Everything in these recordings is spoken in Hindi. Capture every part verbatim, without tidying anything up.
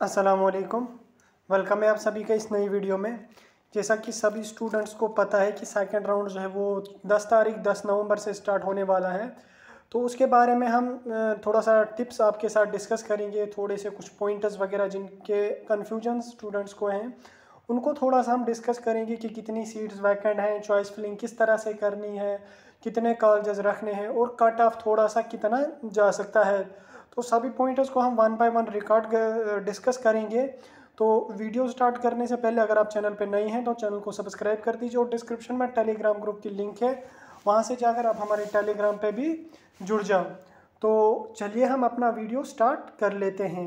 अस्सलामुअलैकुम। वेलकम है आप सभी का इस नई वीडियो में। जैसा कि सभी स्टूडेंट्स को पता है कि सेकंड राउंड जो है वो दस तारीख दस नवंबर से स्टार्ट होने वाला है। तो उसके बारे में हम अ, थोड़ा सा टिप्स आपके साथ डिस्कस करेंगे, थोड़े से कुछ पॉइंटर्स वगैरह जिनके कन्फ्यूजन स्टूडेंट्स को हैं उनको थोड़ा सा हम डिस्कस करेंगे कि कितनी सीट्स वैकेंट हैं, चॉइस फिलिंग किस तरह से करनी है, कितने कॉलेजेस रखने हैं और कट ऑफ थोड़ा सा कितना जा सकता है। तो सभी पॉइंटर्स को हम one by one record discuss करेंगे। तो वीडियो स्टार्ट करने से पहले अगर आप चैनल पर नए हैं तो चैनल को सब्सक्राइब कर दीजिए और डिस्क्रिप्शन में टेलीग्राम ग्रुप की लिंक है, वहाँ से जाकर आप हमारे टेलीग्राम पे भी जुड़ जाओ। तो चलिए हम अपना वीडियो स्टार्ट कर लेते हैं।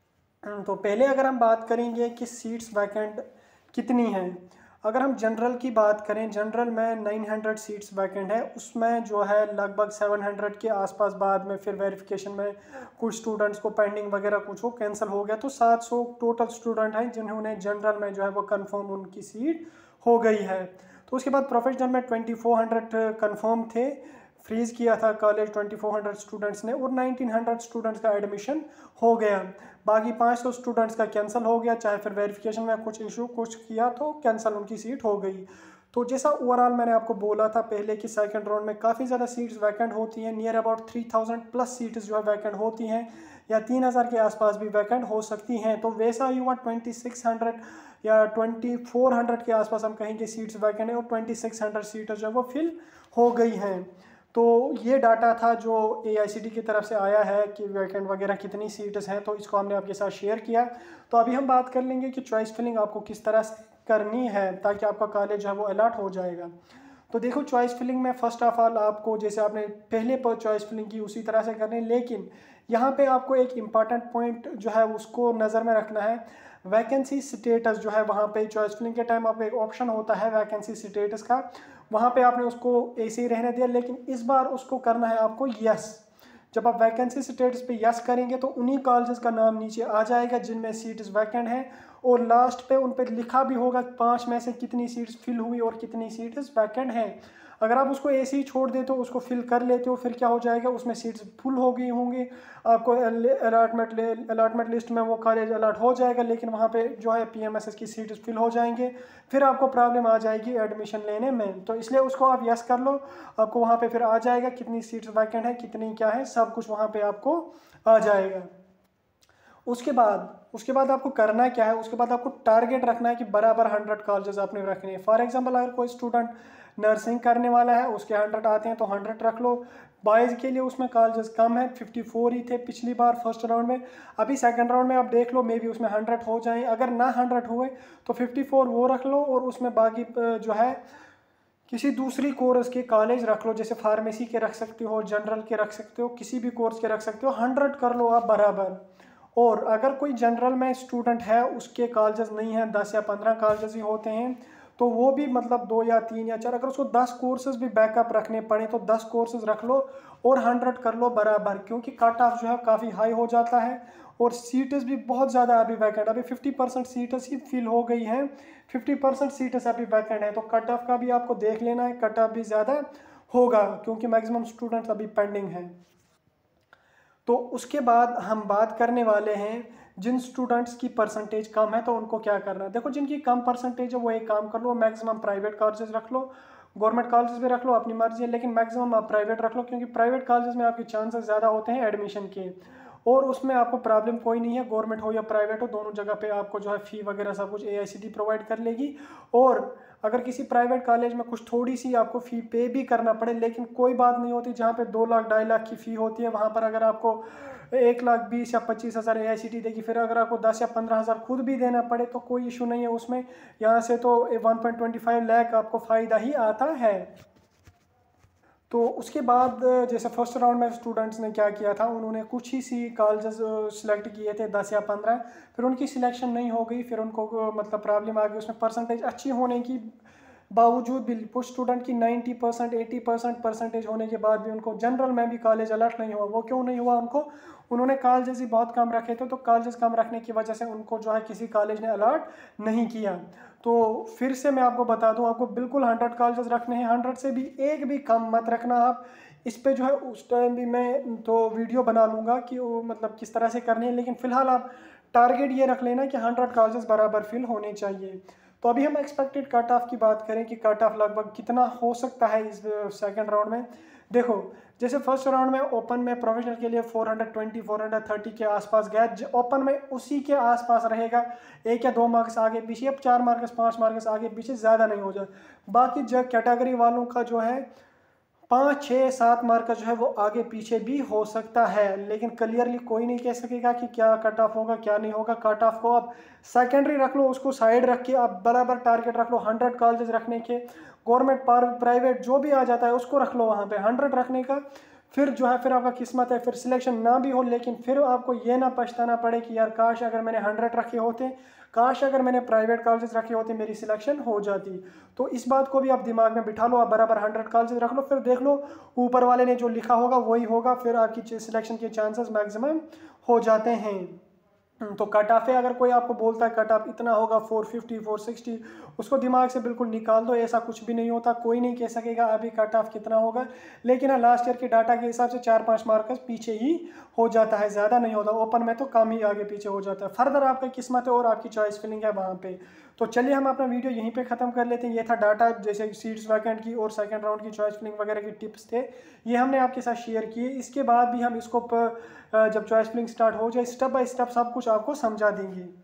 तो पहले अगर हम बात करेंगे कि सीट्स वैकेंट कितनी हैं। अगर हम जनरल की बात करें, जनरल में नौ सौ सीट्स वैकेंट है, उसमें जो है लगभग सात सौ के आसपास बाद में फिर वेरिफिकेशन में कुछ स्टूडेंट्स को पेंडिंग वगैरह कुछ हो कैंसिल हो गया, तो सात सौ टोटल स्टूडेंट हैं जिन्होंने जनरल में जो है वो कंफर्म उनकी सीट हो गई है। तो उसके बाद प्रोफेशनल में ट्वेंटी फोर हंड्रेड कन्फर्म थे, फ्रीज किया था college twenty four hundred students ने और नाइनटीन हंड्रेड स्टूडेंट्स का एडमिशन हो गया। बाकी पाँच सौ स्टूडेंट्स का कैंसिल हो गया, चाहे फिर वेरिफिकेशन में कुछ इशू कुछ किया तो कैंसिल उनकी सीट हो गई। तो जैसा ओवरऑल मैंने आपको बोला था पहले कि सेकंड राउंड में काफ़ी ज़्यादा सीट्स वैकेंट होती हैं, near about three thousand plus seats जो है वैकेंट होती हैं या तीन हज़ार के आसपास भी वैकेंट हो सकती हैं। तो वैसा ही हुआ ट्वेंटी सिक्स हंड्रेड या ट्वेंटी फोर हंड्रेड के आसपास हम कहेंगे सीट्स वैकेंट है और ट्वेंटी सिक्स हंड्रेड सीट्स जो है वो फिल हो गई हैं। तो ये डाटा था जो ए आई सी टी की तरफ से आया है कि वैकेंट वगैरह कितनी सीट्स हैं, तो इसको हमने आपके साथ शेयर किया। तो अभी हम बात कर लेंगे कि चॉइस फिलिंग आपको किस तरह से करनी है ताकि आपका कॉलेज जो है वो अलॉट हो जाएगा। तो देखो चॉइस फिलिंग में फ़र्स्ट ऑफ ऑल आपको जैसे आपने पहले पर चॉइस फिलिंग की उसी तरह से करनी है, लेकिन यहाँ पे आपको एक इम्पॉर्टेंट पॉइंट जो है उसको नज़र में रखना है। वैकेंसी स्टेटस जो है वहाँ पे चॉइस फिलिंग के टाइम आपको एक ऑप्शन होता है वैकेंसी स्टेटस का, वहाँ पे आपने उसको ऐसे ही रहने दिया, लेकिन इस बार उसको करना है आपको यस। जब आप वैकेंसी स्टेटस पे यस करेंगे तो उन्हीं कॉलेजेस का नाम नीचे आ जाएगा जिनमें सीट्स वैकेंट हैं और लास्ट पे उन पे लिखा भी होगा पाँच में से कितनी सीट्स फिल हुई और कितनी सीट्स वैकेंट हैं। अगर आप उसको ऐसे ही छोड़ देते हो, उसको फिल कर लेते हो, फिर क्या हो जाएगा उसमें सीट्स फुल हो गई होंगी, आपको अलॉटमेंट अलॉटमेंट लिस्ट में वो कॉलेज अलॉट हो जाएगा, लेकिन वहाँ पे जो है पी एम एस एस की सीट्स फिल हो जाएंगे, फिर आपको प्रॉब्लम आ जाएगी एडमिशन लेने में। तो इसलिए उसको आप यस कर लो, आपको वहाँ पे फिर आ जाएगा कितनी सीट्स वैकेंट है कितनी क्या है सब कुछ वहाँ पे आपको आ जाएगा। उसके बाद उसके बाद आपको करना क्या है, उसके बाद आपको टारगेट रखना है कि बराबर हंड्रेड कॉलेजेस आपने रखने हैं। फॉर एग्जांपल अगर कोई स्टूडेंट नर्सिंग करने वाला है उसके हंड्रेड आते हैं तो हंड्रेड रख लो। बॉयज़ के लिए उसमें कॉलेजेस कम है, फिफ्टी फोर ही थे पिछली बार फर्स्ट राउंड में, अभी सेकंड राउंड में आप देख लो मे बी उसमें हंड्रेड हो जाएं, अगर ना हंड्रेड हुए तो फिफ्टी फोर वो रख लो और उसमें बाकी जो है किसी दूसरी कोर्स के कॉलेज रख लो, जैसे फार्मेसी के रख सकते हो, जनरल के रख सकते हो, किसी भी कोर्स के रख सकते हो, हंड्रेड कर लो आप बराबर। और अगर कोई जनरल में स्टूडेंट है उसके कॉलेजेस नहीं हैं, दस या पंद्रह कॉलेजेस ही होते हैं, तो वो भी मतलब दो या तीन या चार, अगर उसको दस कोर्सेज भी बैकअप रखने पड़े तो दस कोर्सेज रख लो और हंड्रेड कर लो बराबर, क्योंकि कट ऑफ जो है काफ़ी हाई हो जाता है और सीट्स भी बहुत ज़्यादा अभी वैकेंट, अभी फिफ्टी परसेंट सीट्स ही फिल हो गई हैं, फिफ्टी परसेंट सीट्स अभी वैकेंट है। तो कट ऑफ का भी आपको देख लेना है, कट ऑफ भी ज़्यादा होगा क्योंकि मैक्सिमम स्टूडेंट्स अभी पेंडिंग हैं। तो उसके बाद हम बात करने वाले हैं जिन स्टूडेंट्स की परसेंटेज कम है तो उनको क्या करना है। देखो जिनकी कम परसेंटेज है वो एक काम कर लो, मैक्सिमम प्राइवेट कॉलेजेस रख लो, गवर्नमेंट कॉलेजेस भी रख लो अपनी मर्जी है, लेकिन मैक्सिमम आप प्राइवेट रख लो क्योंकि प्राइवेट कॉलेजेस में आपके चांसेस ज़्यादा होते हैं एडमिशन के और उसमें आपको प्रॉब्लम कोई नहीं है, गवर्नमेंट हो या प्राइवेट हो दोनों जगह पे आपको जो है फ़ी वगैरह सब कुछ ए आई सी टी प्रोवाइड कर लेगी। और अगर किसी प्राइवेट कॉलेज में कुछ थोड़ी सी आपको फ़ी पे भी करना पड़े लेकिन कोई बात नहीं होती, जहाँ पे दो लाख ढाई लाख की फ़ी होती है वहाँ पर अगर आपको एक लाख बीस या पच्चीस हज़ार ए आई सी टी देगी, फिर अगर आपको दस या पंद्रह हज़ार खुद भी देना पड़े तो कोई इशू नहीं है उसमें, यहाँ से तो one point twenty five lakh आपको फ़ायदा ही आता है। तो उसके बाद जैसे फर्स्ट राउंड में स्टूडेंट्स ने क्या किया था, उन्होंने कुछ ही सी कॉलेजेस सिलेक्ट किए थे दस या पंद्रह, फिर उनकी सिलेक्शन नहीं हो गई, फिर उनको मतलब प्रॉब्लम आ गई, उसमें परसेंटेज अच्छी होने की बावजूद भी कुछ स्टूडेंट की ninety percent eighty percent percentage होने के बाद भी उनको जनरल में भी कॉलेज अलॉट नहीं हुआ। वो क्यों नहीं हुआ उनको, उन्होंने कॉलेजेस ही बहुत कम रखे थे, तो कॉलेजेस कम रखने की वजह से उनको जो है किसी कॉलेज ने अलॉट नहीं किया। तो फिर से मैं आपको बता दूं, आपको बिल्कुल हंड्रेड कॉलेजेस रखने हैं, हंड्रेड से भी एक भी कम मत रखना आप। इस पे जो है उस टाइम भी मैं तो वीडियो बना लूँगा कि वो मतलब किस तरह से करनी है, लेकिन फ़िलहाल आप टारगेट ये रख लेना कि हंड्रेड कॉलेजेस बराबर फिल होने चाहिए। तो अभी हम एक्सपेक्टेड कट ऑफ की बात करें कि कट ऑफ लगभग कितना हो सकता है इस सेकंड राउंड में। देखो, जैसे फर्स्ट राउंड में ओपन में प्रोफेशनल के लिए फोर ट्वेंटी फोर थर्टी के आसपास गया, ओपन में उसी के आसपास रहेगा, एक या दो मार्क्स आगे पीछे, अब चार मार्क्स पाँच मार्क्स आगे पीछे, ज़्यादा नहीं हो जाए। बाकी जो कैटेगरी वालों का जो है पाँच छः सात मार्क का जो है वो आगे पीछे भी हो सकता है, लेकिन क्लियरली कोई नहीं कह सकेगा कि क्या कट ऑफ होगा क्या नहीं होगा। कट ऑफ को अब सेकेंडरी रख लो, उसको साइड रख के अब बराबर टारगेट रख लो हंड्रेड कॉलेजेस रखने के। गवर्नमेंट प्राइवेट जो भी आ जाता है उसको रख लो वहाँ पे हंड्रेड रखने का। फिर जो है फिर आपका किस्मत है, फिर सिलेक्शन ना भी हो, लेकिन फिर आपको ये ना पछताना पड़े कि यार काश अगर मैंने हंड्रेड रखे होते, काश अगर मैंने प्राइवेट कॉलेजेस रखे होते, मेरी सिलेक्शन हो जाती। तो इस बात को भी आप दिमाग में बिठा लो, आप बराबर हंड्रेड कॉलेजेस रख लो, फिर देख लो ऊपर वाले ने जो लिखा होगा वही होगा, फिर आपकी सिलेक्शन के चांसेस मैक्सिमम हो जाते हैं। तो कट ऑफ है, अगर कोई आपको बोलता है कट ऑफ इतना होगा फोर फिफ्टी फोर सिक्सटी, उसको दिमाग से बिल्कुल निकाल दो, ऐसा कुछ भी नहीं होता। कोई नहीं कह सकेगा अभी कट ऑफ कितना होगा, लेकिन लास्ट ईयर के डाटा के हिसाब से चार पाँच मार्क्स पीछे ही हो जाता है, ज़्यादा नहीं होता। ओपन में तो कम ही आगे पीछे हो जाता है। फर्दर आपकी किस्मत है और आपकी चॉइस फिलिंग है वहाँ पे। तो चलिए हम अपना वीडियो यहीं पे ख़त्म कर लेते हैं। ये था डाटा, जैसे सीट्स वैकेंट की और सेकंड राउंड की चॉइस फिलिंग वगैरह के टिप्स थे, ये हमने आपके साथ शेयर किए। इसके बाद भी हम इसको जब चॉइस फिलिंग स्टार्ट हो जाए स्टेप बाय स्टेप सब कुछ आपको समझा देंगे।